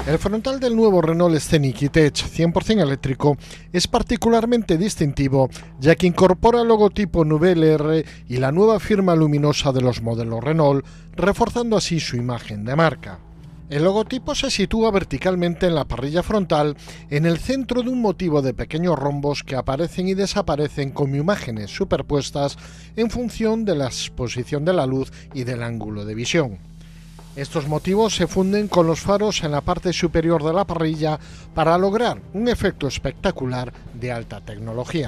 El frontal del nuevo Renault Scenic E-Tech 100% eléctrico es particularmente distintivo, ya que incorpora el logotipo Nouvelle R y la nueva firma luminosa de los modelos Renault, reforzando así su imagen de marca. El logotipo se sitúa verticalmente en la parrilla frontal, en el centro de un motivo de pequeños rombos que aparecen y desaparecen como imágenes superpuestas en función de la exposición de la luz y del ángulo de visión. Estos motivos se funden con los faros en la parte superior de la parrilla para lograr un efecto espectacular de alta tecnología.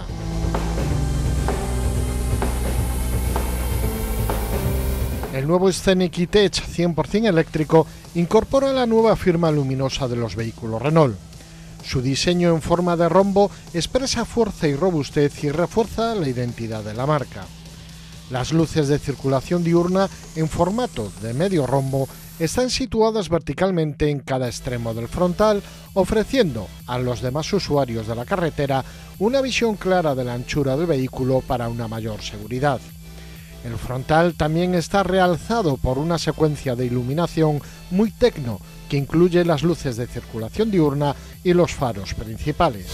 El nuevo Scenic E-Tech 100% eléctrico incorpora la nueva firma luminosa de los vehículos Renault. Su diseño en forma de rombo expresa fuerza y robustez y refuerza la identidad de la marca. Las luces de circulación diurna en formato de medio rombo están situadas verticalmente en cada extremo del frontal, ofreciendo a los demás usuarios de la carretera una visión clara de la anchura del vehículo para una mayor seguridad. El frontal también está realzado por una secuencia de iluminación muy tecno que incluye las luces de circulación diurna y los faros principales.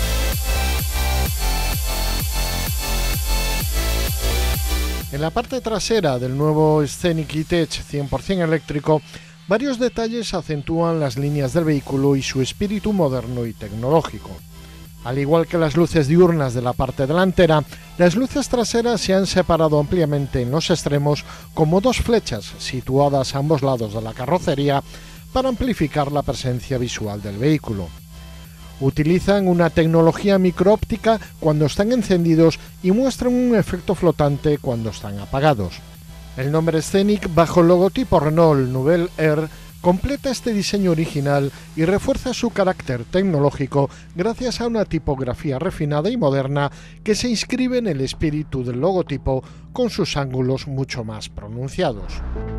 En la parte trasera del nuevo Scenic E-Tech 100% eléctrico, varios detalles acentúan las líneas del vehículo y su espíritu moderno y tecnológico. Al igual que las luces diurnas de la parte delantera, las luces traseras se han separado ampliamente en los extremos como dos flechas situadas a ambos lados de la carrocería para amplificar la presencia visual del vehículo. Utilizan una tecnología microóptica cuando están encendidos y muestran un efecto flotante cuando están apagados. El nombre Scenic bajo el logotipo Renault Nouvelle R completa este diseño original y refuerza su carácter tecnológico gracias a una tipografía refinada y moderna que se inscribe en el espíritu del logotipo con sus ángulos mucho más pronunciados.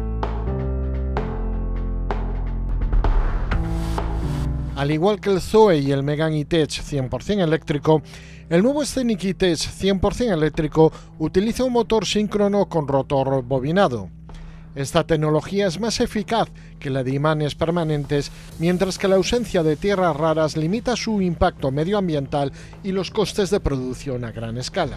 Al igual que el Zoe y el Megane E-Tech 100% eléctrico, el nuevo Scenic E-Tech 100% eléctrico utiliza un motor síncrono con rotor bobinado. Esta tecnología es más eficaz que la de imanes permanentes, mientras que la ausencia de tierras raras limita su impacto medioambiental y los costes de producción a gran escala.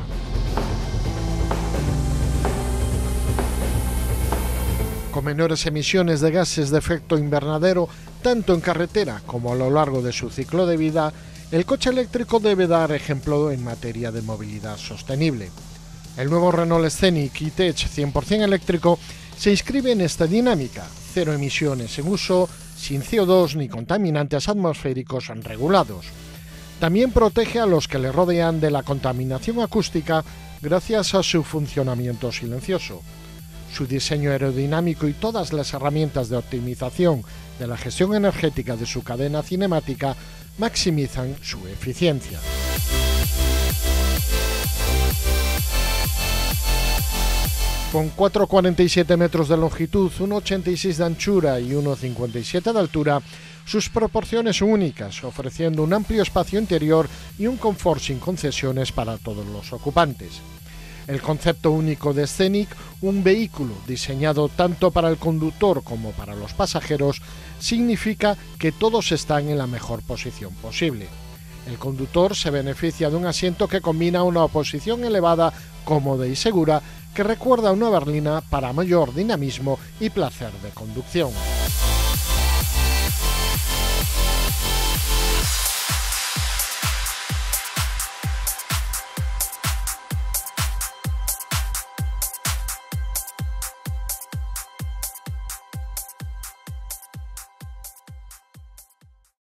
Con menores emisiones de gases de efecto invernadero, tanto en carretera como a lo largo de su ciclo de vida, el coche eléctrico debe dar ejemplo en materia de movilidad sostenible. El nuevo Renault Scenic E-Tech 100% eléctrico se inscribe en esta dinámica: cero emisiones en uso, sin CO2 ni contaminantes atmosféricos regulados. También protege a los que le rodean de la contaminación acústica gracias a su funcionamiento silencioso. Su diseño aerodinámico y todas las herramientas de optimización de la gestión energética de su cadena cinemática maximizan su eficiencia. Con 4,47 metros de longitud, 1,86 de anchura y 1,57 de altura, sus proporciones son únicas, ofreciendo un amplio espacio interior y un confort sin concesiones para todos los ocupantes. El concepto único de Scenic, un vehículo diseñado tanto para el conductor como para los pasajeros, significa que todos están en la mejor posición posible. El conductor se beneficia de un asiento que combina una posición elevada, cómoda y segura, que recuerda a una berlina para mayor dinamismo y placer de conducción.